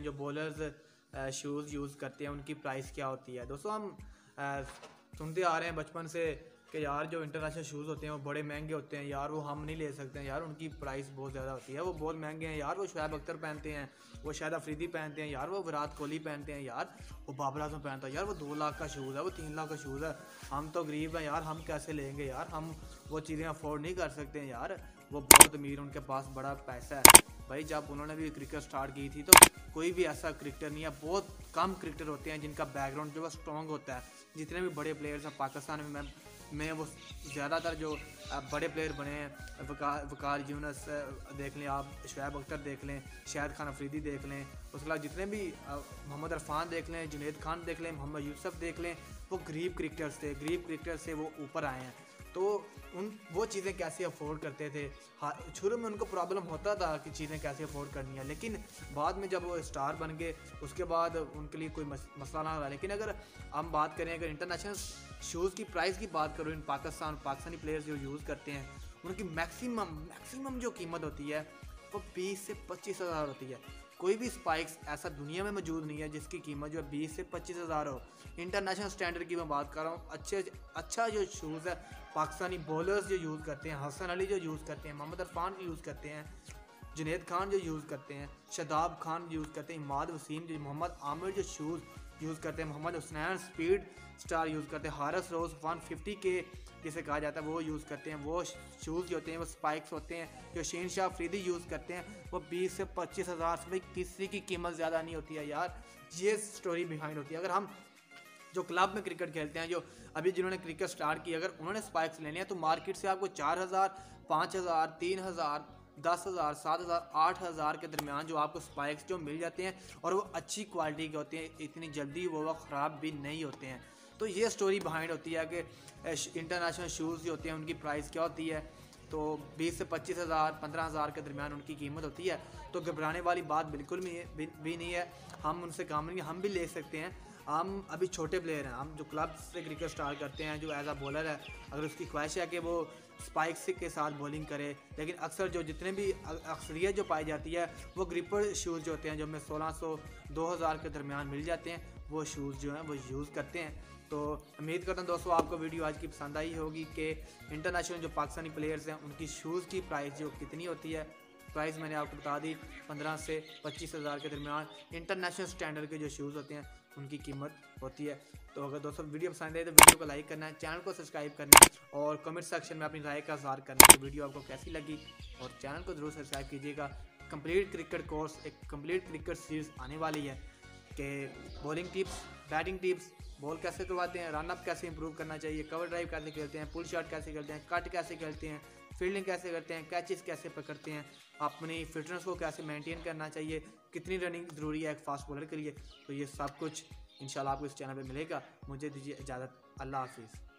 जो bowlers shoes use करते हैं उनकी प्राइस क्या होती है। दोस्तों हम सुनते आ रहे हैं बचपन से कि यार जो इंटरनेशनल शूज़ होते हैं वो बड़े महंगे होते हैं यार, वो हम नहीं ले सकते हैं यार, उनकी प्राइस बहुत ज़्यादा होती है, वो बहुत महंगे हैं यार। वो शुएब अख्तर पहनते हैं, वो शाहिद अफरीदी पहनते हैं यार, वो विराट कोहली पहनते हैं यार, वो बाबर आजम पहनता है यार, वो 2 लाख का शूज़ है, वो 3 लाख का शूज़ है। हम तो गरीब हैं यार, हम कैसे लेंगे यार, हम वो चीज़ें अफोर्ड नहीं कर सकते हैं यार। वो बहुत अमीर, उनके पास बड़ा पैसा है भाई। जब उन्होंने भी क्रिकेट स्टार्ट की थी तो कोई भी ऐसा क्रिकेटर नहीं है, बहुत कम क्रिकेटर होते हैं जिनका बैकग्राउंड जो है स्ट्रॉन्ग होता है। जितने भी बड़े प्लेयर्स हैं पाकिस्तान में वो ज़्यादातर जो बड़े प्लेयर बने हैं, वकार यूनुस देख लें आप, शुएब अख्तर देख लें, शाहिद खान अफरीदी देख लें, उसके अलावा जितने भी मोहम्मद इरफान देख लें, जुनैद खान देख लें, मोहम्मद यूसुफ देख लें, वो गरीब क्रिकेटर्स थे, गरीब क्रिकेटर से वो ऊपर आए हैं। तो वो चीज़ें कैसे अफोर्ड करते थे। हाँ, शुरू में उनको प्रॉब्लम होता था कि चीज़ें कैसे अफोर्ड करनी है, लेकिन बाद में जब वो स्टार बन गए उसके बाद उनके लिए कोई मसला ना रहा। लेकिन अगर हम बात करें, अगर इंटरनेशनल शूज़ की प्राइस की बात करूँ, इन पाकिस्तानी प्लेयर्स जो यूज़ करते हैं उनकी मैक्सिमम जो कीमत होती है वो 20 से 25 हज़ार होती है। कोई भी स्पाइक्स ऐसा दुनिया में मौजूद नहीं है जिसकी कीमत जो है 20 से 25 हज़ार हो। इंटरनेशनल स्टैंडर्ड की मैं बात कर रहा हूँ। अच्छा जो शूज़ है पाकिस्तानी बॉलर्स जो यूज़ करते हैं, हसन अली जो यूज़ करते हैं, मोहम्मद इरफान यूज़ करते हैं, जुनैद खान जो यूज़ करते हैं, शादाब खान यूज़ करते हैं, इमाद वसीम जो, मोहम्मद आमिर जो शूज़ यूज़ करते हैं, Mohammad Hasnain speed star use करते हैं, हारिस रोज़ 150 के जिसे कहा जाता है वो यूज़ करते हैं। वो शूज़ जो होते हैं वो स्पाइक्स होते हैं जो शहीन शाह अफरीदी यूज़ करते हैं, वो 20 से 25 हज़ार से भाई किसी की कीमत ज़्यादा नहीं होती है यार। ये स्टोरी बिहाइंड होती है। अगर हम जो क्लब में क्रिकेट खेलते हैं, जो अभी जिन्होंने क्रिकेट स्टार्ट की, अगर उन्होंने स्पाइक्स लेने हैं तो मार्केट से आपको 4,000, 5,000, 3,000, 10,000, 7,000, 8,000 के दरमियान जो आपको स्पाइक्स जो मिल जाते हैं और वो अच्छी क्वालिटी के होते हैं, इतनी जल्दी वो ख़राब भी नहीं होते हैं। तो ये स्टोरी बिहाइंड होती है कि इंटरनेशनल शूज़ जो होते हैं उनकी प्राइस क्या होती है। तो 20 से 25 हज़ार, 15,000 के दरमियान उनकी कीमत होती है। तो घबराने वाली बात बिल्कुल भी नहीं है। हम उनसे काम नहीं, हम भी ले सकते हैं। हम अभी छोटे प्लेयर हैं, हम जो क्लब से क्रिकेट स्टार्ट करते हैं, जो एज अ बॉलर है, अगर उसकी ख्वाहिश है कि वो स्पाइक्स के साथ बॉलिंग करे, लेकिन अक्सर जो जितने भी अक्सरियत जो पाई जाती है वो ग्रिपर शूज़ जो होते हैं जो हमें 1,600, 2,000 के दरमियान मिल जाते हैं, वो शूज़ जो हैं वो यूज़ करते हैं। तो उम्मीद करता हूँ दोस्तों आपको वीडियो आज की पसंद आई होगी कि इंटरनेशनल जो पाकिस्तानी प्लेयर्स हैं उनकी शूज़ की प्राइस जो कितनी होती है। प्राइस मैंने आपको बता दी, 15 से 25 हज़ार के दरमियान इंटरनेशनल स्टैंडर्ड के जो शूज़ होते हैं उनकी कीमत होती है। तो अगर दोस्तों वीडियो पसंद आए तो वीडियो को लाइक करना है, चैनल को सब्सक्राइब करना है और कमेंट सेक्शन में अपनी राय का इज़हार करना है कि वीडियो आपको कैसी लगी, और चैनल को ज़रूर सब्सक्राइब कीजिएगा। कंप्लीट क्रिकेट कोर्स, एक कंप्लीट क्रिकेट सीरीज़ आने वाली है कि bowling tips, batting tips, ball कैसे करवाते हैं, रन अप कैसे इंप्रूव करना चाहिए, कवर ड्राइव कैसे खेलते हैं, पुल शॉट कैसे खेलते हैं, कट कैसे खेलते हैं, फील्डिंग कैसे करते हैं, कैचेस कैसे पकड़ते हैं, अपनी फिटनेस को कैसे मेंटेन करना चाहिए, कितनी रनिंग ज़रूरी है एक फास्ट बॉलर के लिए। तो ये सब कुछ इंशाल्लाह आपको इस चैनल पे मिलेगा। मुझे दीजिए इजाज़त, अल्लाह हाफिज़।